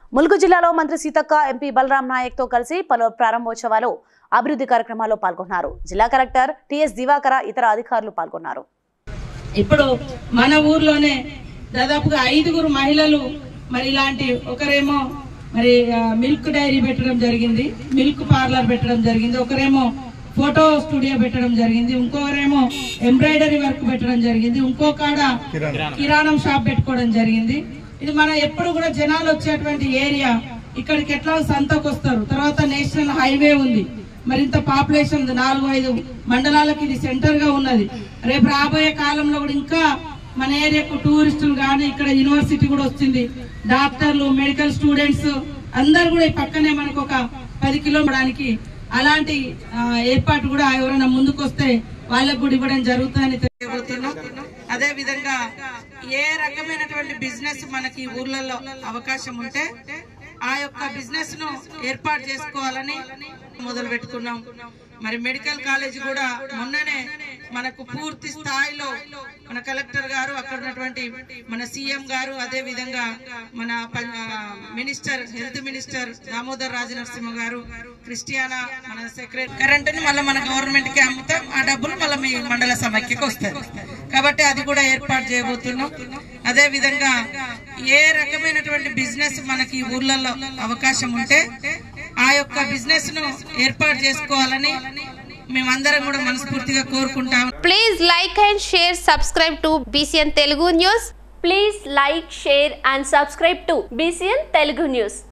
ములుగు జిల్లాలో మంత్రి సీతక్క ఎంపీ బలరాం నాయక్ తో కలిసి పలు ప్రారంభోత్సవాలు అభివృద్ధి కార్యక్రమాల్లో పాల్గొన్నారు. జిల్లా కలెక్టర్ టిఎస్ దివాకర ఇతర అధికారులు పాల్గొన్నారు. ఇప్పుడు మన ఊర్లోనే దాదాపుగా 5 మహిళలు మరి ఇలాంటి ఒకరేమో మరి మిల్క్ డైరీ పెట్టడం జరిగింది, మిల్క్ పార్లర్ పెట్టడం జరిగింది, ఒకరేమో ఫోటో స్టూడియో పెట్టడం జరిగింది, ఇంకొకరేమో ఎంబ్రాయిడరీ వర్క్ పెట్టడం జరిగింది, ఇంకొకడ కిరాణం షాప్ పెట్టుకోవడం జరిగింది. ఇది మన ఎప్పుడు కూడా జనాలు వచ్చేటువంటి ఏరియా. ఇక్కడికి ఎట్లా సంతకు వస్తారు, తర్వాత నేషనల్ హైవే ఉంది, మరింత పాపులేషన్ ఉంది, 4-5 మండలాలకు ఇది సెంటర్ గా ఉన్నది. రేపు రాబోయే కాలంలో కూడా ఇంకా మన ఏరియాకు టూరిస్టులు కానీ ఇక్కడ యూనివర్సిటీ కూడా వస్తుంది, డాక్టర్లు, మెడికల్ స్టూడెంట్స్ అందరు కూడా ఈ పక్కనే మనకు ఒక 10 కిలోమీటర్కి అలాంటి ఏర్పాటు కూడా ఎవరైనా ముందుకు వస్తే వాళ్ళకు కూడా ఇవ్వడం జరుగుతుందని తెలియబోతున్నాం. అదే విధంగా ఏ రకమైనటువంటి బిజినెస్ మనకి ఊర్లలో అవకాశం ఉంటే ఆ యొక్క బిజినెస్ ను ఏర్పాటు చేసుకోవాలని మొదలు పెట్టుకున్నాం. మరి మెడికల్ కాలేజ్ కూడా మొన్ననే మనకు పూర్తి స్థాయిలో మన కలెక్టర్ గారు, అక్కడ ఉన్నటువంటి మన సీఎం గారు, అదే విధంగా మన minister, health minister Damodar Rajanarasimha గారు, క్రిస్టియానా మన సెక్రటరీ, కరెంటుని మళ్ళీ మన గవర్నమెంట్ కి అమ్ముతాం, ఆ డబ్బులు మళ్ళీ మీ మండల సమైక్యకి వస్తాయి. కాబట్టి అది కూడా ఏర్పాటు చేయబోతున్నాం. అదే విధంగా ఏ రకమైనటువంటి బిజినెస్ మనకి ఊర్లలో అవకాశం ఉంటే ఆ యొక్క బిజినెస్ ను ఏర్పాటు చేసుకోవాలని మేమందరం కూడా మనస్ఫూర్తిగా కోరుకుంటాం. Please like and share, subscribe to BCN Telugu News. Please like, share and subscribe to BCN Telugu News.